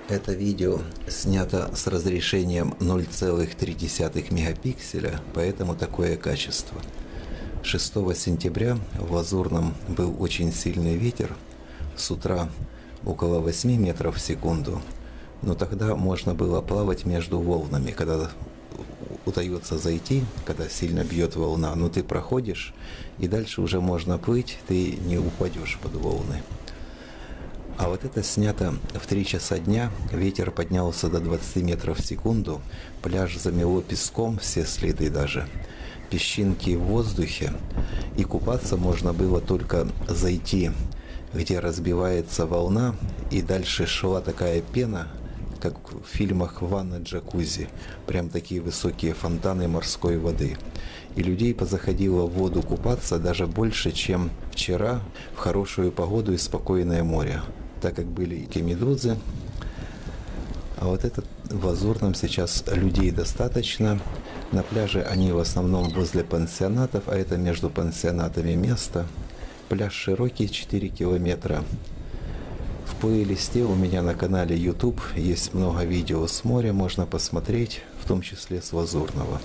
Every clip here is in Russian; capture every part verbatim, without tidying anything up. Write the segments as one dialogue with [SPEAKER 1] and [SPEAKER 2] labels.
[SPEAKER 1] Это видео снято с разрешением ноль целых три десятых мегапикселя, поэтому такое качество. шестого сентября в Лазурном был очень сильный ветер, с утра около восьми метров в секунду, но тогда можно было плавать между волнами, когда удается зайти, когда сильно бьет волна, но ты проходишь, и дальше уже можно плыть, ты не упадешь под волны. А вот это снято в три часа дня, ветер поднялся до двадцати метров в секунду, пляж замело песком, все следы даже, песчинки в воздухе, и купаться можно было только зайти, где разбивается волна, и дальше шла такая пена, как в фильмах «Ванна джакузи», прям такие высокие фонтаны морской воды. И людей позаходило в воду купаться даже больше, чем вчера в хорошую погоду и спокойное море, так как были и медузы. А вот этот в Лазурном сейчас людей достаточно. На пляже они в основном возле пансионатов, а это между пансионатами место. Пляж широкий, четыре километра. В плейлисте у меня на канале YouTube есть много видео с моря, можно посмотреть, в том числе с Лазурного.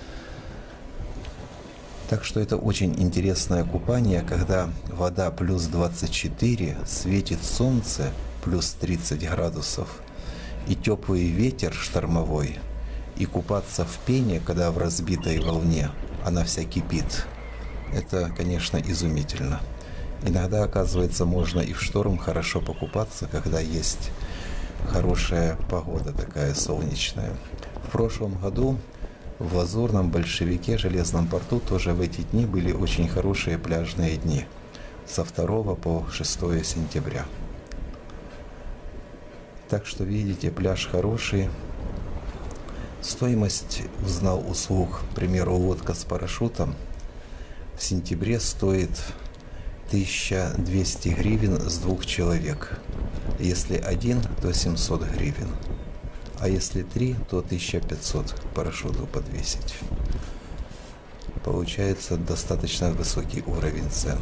[SPEAKER 1] Так что это очень интересное купание, когда вода плюс двадцать четыре, светит солнце плюс тридцать градусов, и теплый ветер штормовой, и купаться в пене, когда в разбитой волне она вся кипит. Это, конечно, изумительно. Иногда, оказывается, можно и в шторм хорошо покупаться, когда есть хорошая погода такая солнечная. В прошлом году в Лазурном, Большевике, Железном порту тоже в эти дни были очень хорошие пляжные дни. Со второго по шестое сентября. Так что, видите, пляж хороший. Стоимость, узнал услуг, к примеру, лодка с парашютом в сентябре стоит тысяча двести гривен с двух человек. Если один, то семьсот гривен. А если три, то тысяча пятьсот к парашюту подвесить. Получается достаточно высокий уровень цен.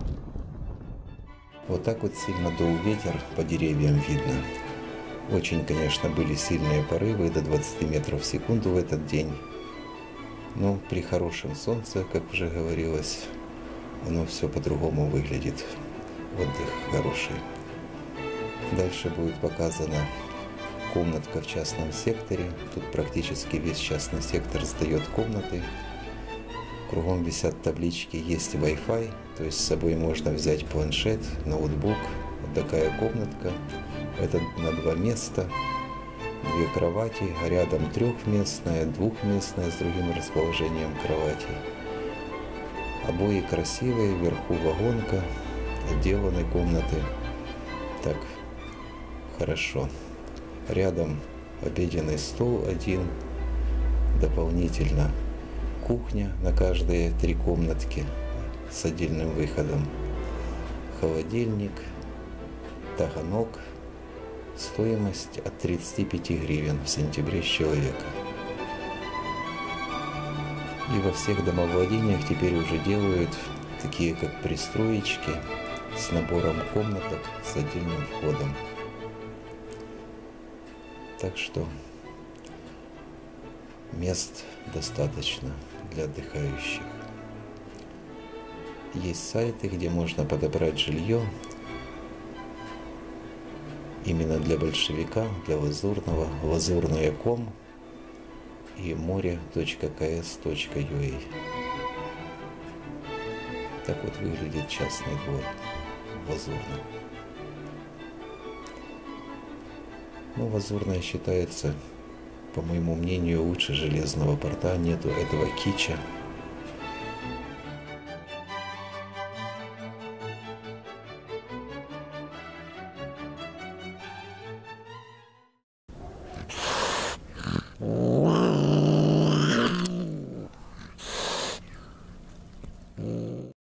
[SPEAKER 1] Вот так вот сильно дул ветер, по деревьям видно. Очень, конечно, были сильные порывы, до двадцати метров в секунду в этот день. Но при хорошем солнце, как уже говорилось, оно все по-другому выглядит. Отдых хороший. Дальше будет показана комнатка в частном секторе. Тут практически весь частный сектор сдает комнаты. Кругом висят таблички, есть Wi-Fi, то есть с собой можно взять планшет, ноутбук. Вот такая комнатка. Это на два места, две кровати, рядом трехместная, двухместная с другим расположением кровати. Обои красивые, вверху вагонка, отделаны комнаты. Так, хорошо. Рядом обеденный стол один, дополнительно кухня на каждые три комнатки с отдельным выходом, холодильник, таганок, стоимость от тридцати пяти гривен в сентябре с человека. И во всех домовладениях теперь уже делают такие как пристроечки с набором комнаток с отдельным входом. Так что мест достаточно для отдыхающих. Есть сайты, где можно подобрать жилье именно для Большевика, для Лазурного, лазурное точка ком и море точка ка эс точка ю а. Так вот выглядит частный двор в Лазурном. Ну, Лазурное считается, по моему мнению, лучше Железного порта. Нету этого кича,